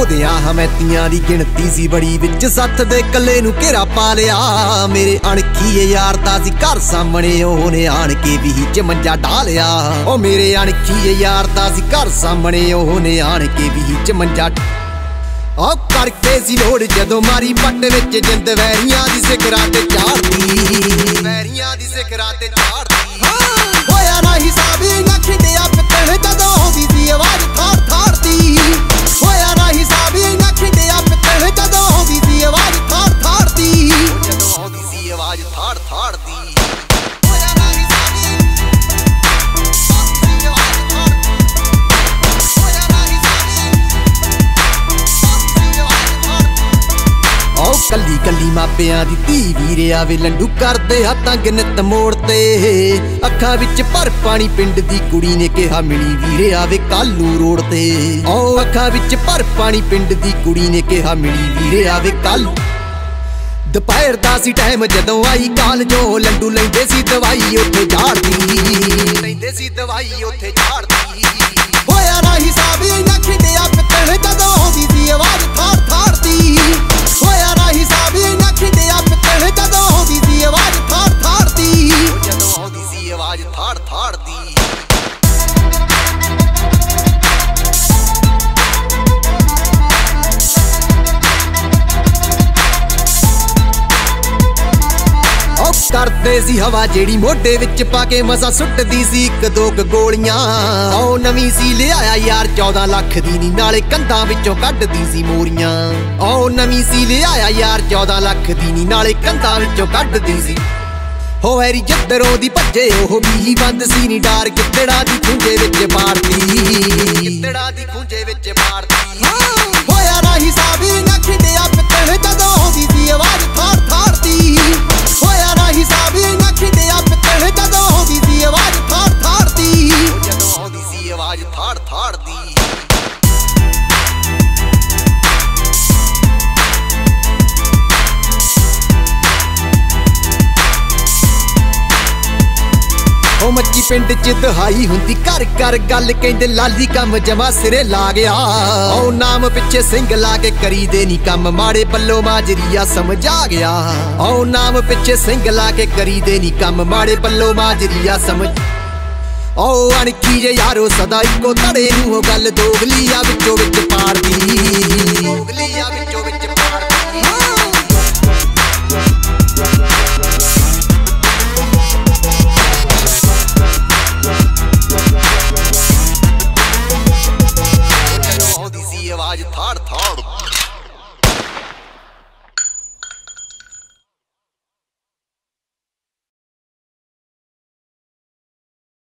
ਉਹਦਿਆਂ ਹਮੈਤੀਆਂ ਦੀ ਗਿਣਤੀ ਸੀ ਬੜੀ, ਵਿੱਚ ਸੱਥ ਦੇ ਕੱਲੇ ਨੂੰ ਘੇਰਾ ਪਾ ਲਿਆ। ਮੇਰੇ ਅਣਖੀਏ ਯਾਰ ਦਾ ਸੀ ਘਰ ਸਾਹਮਣੇ, ਉਹਨੇ ਆਣ ਕੇ ਵੀ ਚ ਮੰਜਾ ਢਾ ਲਿਆ। ਉਹ ਮੇਰੇ ਅਣਖੀਏ ਯਾਰ ਦਾ ਸੀ ਘਰ ਸਾਹਮਣੇ, ਉਹਨੇ ਆਣ ਕੇ ਵੀ ਚ ਮੰਜਾ ਉਹ ਕਰਕੇ ਸੀ ਲੋੜ ਜਦੋਂ ਮਾਰੀ ਪੱਟ ਵਿੱਚ ਜਿੰਦ ਵੈਰੀਆਂ ਦੀ ਸਿਖਰਾਂ ਤੇ ਚਾੜਦੀ, ਵੈਰੀਆਂ ਦੀ ਸਿਖਰਾਂ ਤੇ ਚਾੜਦੀ। ਹੋਇਆ ਨਾ ਹਿਸਾਬ ਇਹਨਾਂ ਖਿੰਡਿਆ ਪਿੱਤਲ ਜਦੋਂ ਆਉਂਦੀ ਸੀ ਆਵਾਜ਼ ਥਾੜ ਥਾੜ ਦੀ। ਹੋਇਆ ਨਾ ਹਿਸਾਬ ਇਹਨਾਂ ਖਿੰਡਿਆ ਪਿੱਤਲ ਜਦੋਂ ਆਉਂਦੀ ਸੀ ਆਵਾਜ਼ ਥਾੜ ਥਾੜ ਦੀ। ਜਦੋਂ ਆਉਂਦੀ ਸੀ ਆਵਾਜ਼ ਥਾੜ ਥਾੜ ਦੀ। ਕੱਲੀ ਕੱਲੀ ਮਾਪਿਆਂ ਦੀ ਧੀ ਵੀਰੇ ਆਵੇ ਲੰਡੂ ਕਰਦੇ ਹੱਥਾਂ ਗਿਣਤ ਮੋੜ ਤੇ। ਅੱਖਾਂ ਵਿੱਚ ਭਰ ਪਾਣੀ ਪਿੰਡ ਦੀ ਕੁੜੀ ਨੇ ਕਿਹਾ ਮਿਲੀ ਵੀਰੇ ਆਵੇ ਕੱਲ ਨੂੰ ਰੋਡ ਤੇ। ਓ ਅੱਖਾਂ ਵਿੱਚ ਭਰ ਪਾਣੀ ਪਿੰਡ ਦੀ ਕੁੜੀ ਨੇ ਕਿਹਾ ਮਿਲੀ ਵੀਰੇ ਆਵੇ ਕੱਲ। ਦੁਪਹਿਰ ਦਾ ਸੀ ਟਾਈਮ ਜਦੋਂ ਆਈ ਕਾਲ ਜੋ ਲੰਡੂ ਲੈਂਦੇ ਸੀ ਦਵਾਈ ਉੱਥੇ ਝਾੜਦੀ, ਲੈਂਦੇ ਸੀ ਦਵਾਈ ਉੱਥੇ ਝਾੜਦੀ। ਹੋਇਆ ਨਾ ਹਿਸਾਬ ਇਹਨਾਂ ਖਿੰਡਿਆ ਪਿੱਤਲ ਜਦੋਂ ਆਉਂਦੀ ਸੀ ਆਵਾਜ਼ ਥਾੜ ਥਾੜ ਦੀ। ਹੋਇਆ ਨਾ ਹਿਸਾਬ ਇਹਨਾਂ ਖਿੰਡਿਆ ਪਿੱਤਲ ਜਦੋਂ ਆਉਂਦੀ ਸੀ ਆਵਾਜ਼ ਥਾੜ ਥਾੜ ਦੀ। ਜਦੋਂ ਆਉਂਦੀ ਸੀ ਆਵਾਜ਼ ਥਾੜ ਥਾੜ ਦੀ। ਕਰਦੇ ਸੀ ਹਵਾ ਜਿਹੜੀ ਮੋਢੇ ਵਿੱਚ ਪਾ ਕੇ ਮਸਾ ਸੁੱਟਦੀ ਸੀ ਇੱਕ ਦੋ ਗੋਲੀਆਂ। ਉਹ ਨਵੀਂ ਸੀ ਲਿਆਇਆ ਯਾਰ 14 ਲੱਖ ਦੀ ਨੀ, ਨਾਲੇ ਕੰਧਾਂ ਵਿੱਚੋਂ ਕੱਢਦੀ ਸੀ ਮੋਰੀਆਂ। ਉਹ ਨਵੀਂ ਸੀ ਲਿਆਇਆ ਯਾਰ 14 ਲੱਖ ਦੀ ਨੀ, ਨਾਲੇ ਕੰਧਾਂ ਵਿੱਚੋਂ ਕੱਢਦੀ ਸੀ। ਹੋ ਹੈਰੀ ਜਿੱਧਰੋਂ ਦੀ ਭੱਜੇ ਉਹ ਵੀ ਬੰਦ ਸੀ ਨੀ, ਡਾਰ ਗਿੱਦੜਾ ਦੀ ਖੁੰਝੇ ਵਿੱਚ ਮਾਰਦੀ, ਗਿੱਦੜਾ ਦੀ ਖੁੰਝੇ ਵਿੱਚ ਮਾਰਦੀ। ਹੋਇਆ ਨਾ ਹਿਸਾਬ ਇਹਨਾਂ ਖਿੰਡਿਆ ਪਿੱਤਲ ਜਦੋਂ ਆਉਂਦੀ ਸੀ ਆਵਾਜ਼ ਥਾੜ ਥਾੜ ਦੀ। ਹੋਇਆ ਨਾ ਹਿਸਾਬ ਇਹਨਾਂ ਖਿੰਡਿਆ ਪਿੱਤਲ ਜਦੋਂ ਆਉਂਦੀ ਸੀ ਆਵਾਜ਼ ਥਾੜ ਥਾੜ ਦੀ। ਜਦੋਂ ਆਉਂਦੀ ਸੀ ਆਵਾਜ਼ ਥਾੜ ਥਾੜ ਦੀ। ਉਹ ਮੱਚੀ ਪਿੰਡ ਚ ਦਹਾਈ ਹੁੰਦੀ ਘਰ ਘਰ ਗੱਲ, ਕਹਿੰਦੇ ਲਾਲੀ ਕੰਮ ਜਮਾ ਸਿਰੇ ਲਾ ਗਿਆ। ਉਹ ਨਾਮ ਪਿੱਛੇ ਸਿੰਘ ਲਾ ਕੇ ਕਰੀਦੇ ਨੀ ਕੰਮ, ਮਾੜੇ ਪੱਲੋ ਮਾਜਰੀਆ ਸਮਝ ਆ ਗਿਆ। ਉਹ ਨਾਮ ਪਿੱਛੇ ਸਿੰਘ ਲਾ ਕੇ ਕਰੀਦੇ ਨੀ ਕੰਮ, ਮਾੜੇ ਪੱਲੋ ਮਾਜਰੀਆ ਸਮਝ। ਉਹ ਅਣਖੀ ਜੇ ਯਾਰੋ ਸਦਾ ਇੱਕੋ ਧੜੇ ਨੂੰ ਉਹ ਗੱਲ ਦੋਗਲੀ ਆ ਵਿੱਚੋਂ ਵਿੱਚ ਪਾੜਦੀ, ਦੋਗਲੀ ਆ ਵਿੱਚੋਂ ਵਿੱਚ ਪਾੜਦੀ। ਆਵਾਜ਼ ਥਾੜ ਥਾੜ।